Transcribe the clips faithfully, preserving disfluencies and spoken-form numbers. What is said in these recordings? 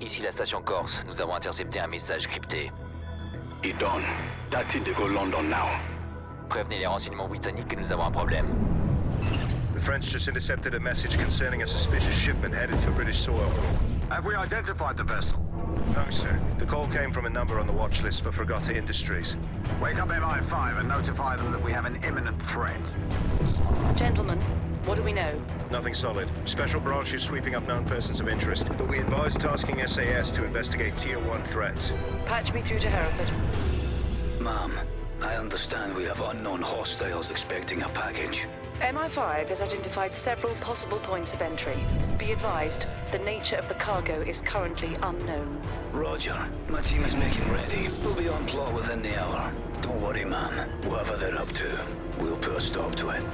ici la station Corse. Nous avons intercepté un message crypté. It done. That's in to go London now. Prévenez les renseignements britanniques que nous avons un problème. The French just intercepted a message concerning a suspicious shipment headed for British soil. Have we identified the vessel? No, sir. The call came from a number on the watch list for Fregata Industries. Wake up M I five and notify them that we have an imminent threat. Gentlemen, what do we know? Nothing solid. Special branch is sweeping up known persons of interest, but we advise tasking S A S to investigate Tier one threats. Patch me through to Hereford. Ma'am, I understand we have unknown hostiles expecting a package. M I five has identified several possible points of entry. Be advised, the nature of the cargo is currently unknown. Roger. My team is making ready. We'll be on plot within the hour. Don't worry, ma'am. Whatever they're up to, we'll put a stop to it.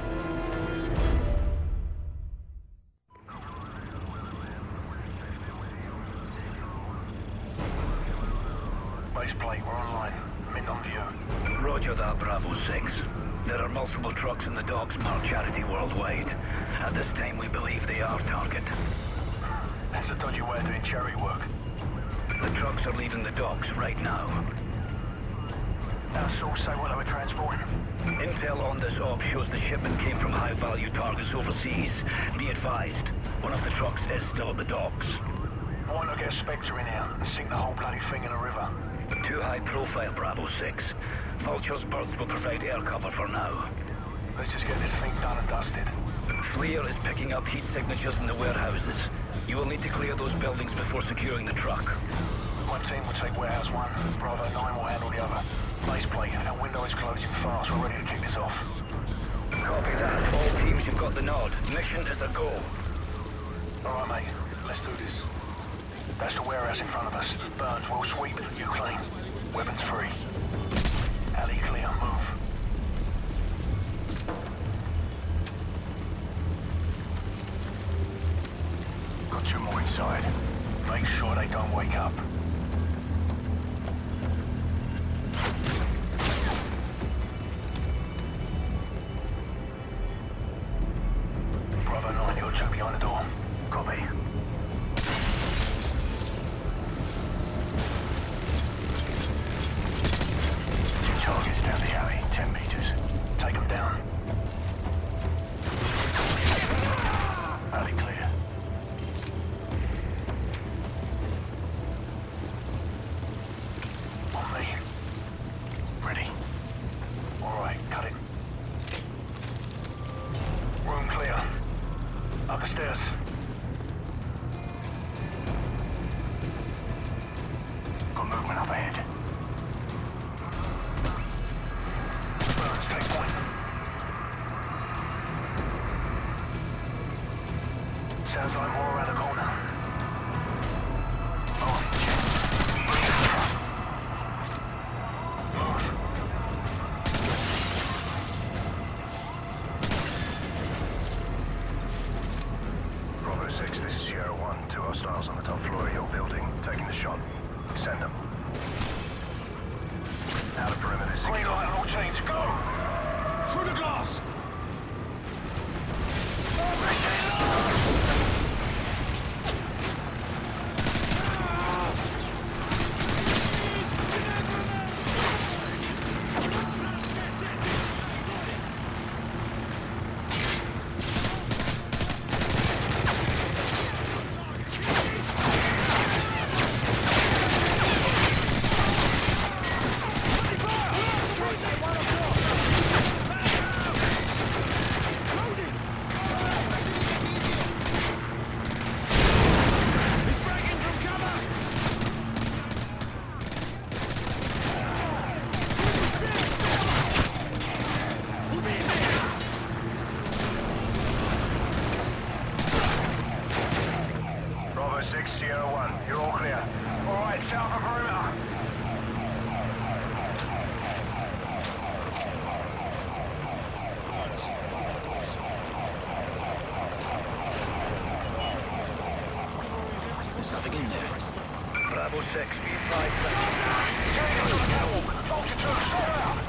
Base plate, we're online. Mint on view. Roger that, Bravo six. There are multiple trucks in the docks marked Charity Worldwide. At this time, we believe they are target. That's a dodgy way of doing charity work. The trucks are leaving the docks right now. Our source say what they were transporting. Intel on this op shows the shipment came from high-value targets overseas. Be advised, one of the trucks is still at the docks. Why not get a Spectre in here and sink the whole bloody thing in a river? Too high profile, Bravo six. Vulture's birds will provide air cover for now. Let's just get this thing done and dusted. FLIR is picking up heat signatures in the warehouses. You will need to clear those buildings before securing the truck. My team will take warehouse one. Bravo nine will handle the other. Base plate, our window is closing fast. We're ready to kick this off. Copy that. All teams, you've got the nod. Mission is a go. All right, mate. Let's do this. That's the warehouse in front of us. Burns, we'll sweep. You clean. Weapons free. Alley clear. Move. Got two more inside. Make sure they don't wake up. Bravo nine, you're two behind the door. Copy. Targets down the alley, ten meters. Take them down. Alley clear. On me. Ready. All right, cut it. Room clear. Up the stairs. Got movement up ahead. Sounds like more around the corner. Oh, shit. Move. Bravo six, this is Sierra one. Two hostiles on the top floor of your building, taking the shot. Send them. Outer perimeter secure. Green light on all chains, go! Through the glass! six, Sierra one, you're all clear. All right, south of perimeter. There's nothing in there. Bravo six, be advised. Take it to the catwalk. Vulture two, stop out.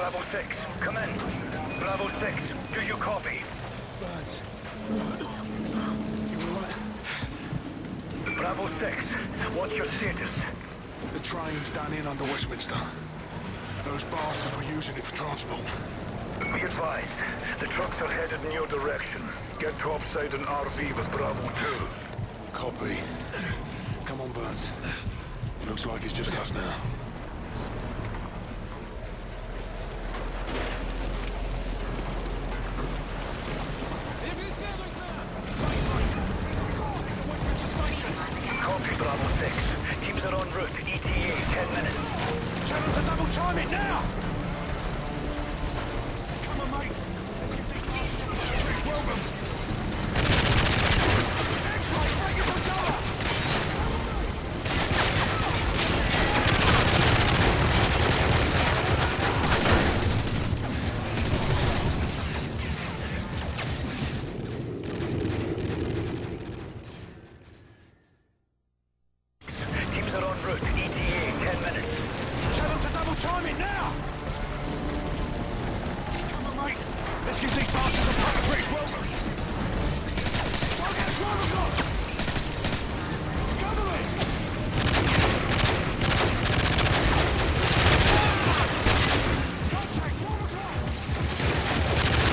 Bravo six, come in. Bravo six, do you copy? Burns. You alright? Bravo six, what's your status? The train's done in under Westminster. Those bastards were using it for transport. Be advised, the trucks are headed in your direction. Get topside an R V with Bravo two. Copy. Come on, Burns. Looks like it's just us now. Copy, Bravo six. Teams are en route to E T A, ten minutes. Tell them to double time it now! Come on, mate. Let's get these bastards on the bridge. Welcome. X-ray, break it from cover! Teams are en route to E T A, ten minutes. Tell them to double time it now! Come on, mate. Let's give these bastards a proper British welcome. Don't get one o'clock! Cover me! Contact, one o'clock!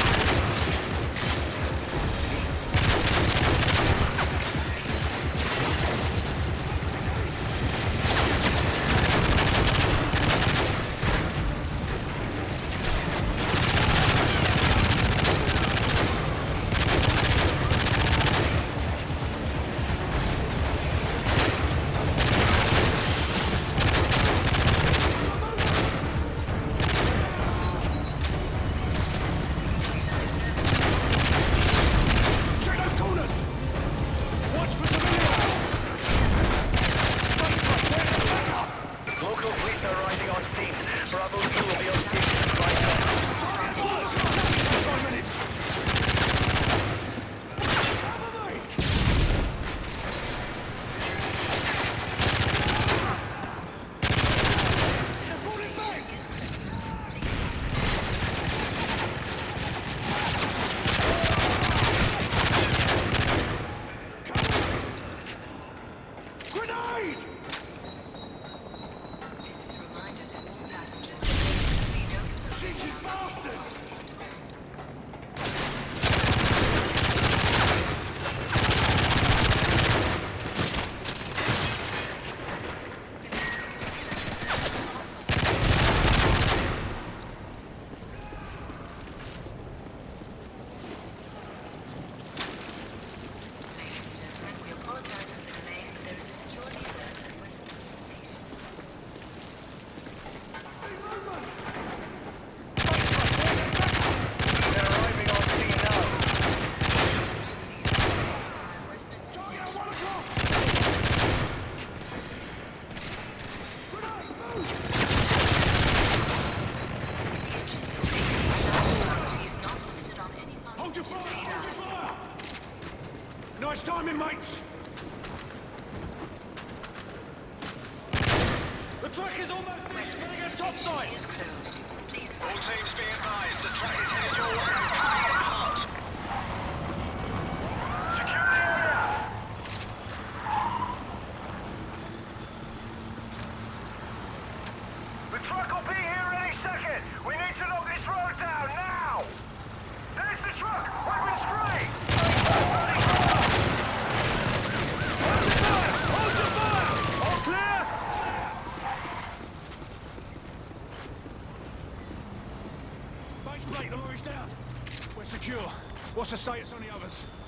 Check those corners! Watch for civilians! Local police are arriving on scene. Bravo two will be on station in five minutes. Five minutes! Cover me! They're falling back! Grenade! This is a reminder to all passengers that there is to be no smoking Cheeky around. bastards! Ladies and gentlemen, we apologize for the delay, but there is a security alert at Westminster Station. They're arriving on scene now. Via Westminster Station. In the interest of safety, flash photography is not permitted on any Hold your functions fire! in Hold your radar. fire! Nice timing, mates! The truck is almost there! Westminster Bring it topside! Station is closed. Please All follow. teams be advised, the truck is headed your way. Hurry and hot! Secure the area! The truck will be here any second! We need to knock this road down, now! There's the truck! Weapons free! Hold your fire! Hold your fire! All clear? Base plate, the lorry's down. We're secure. What's the status on the others?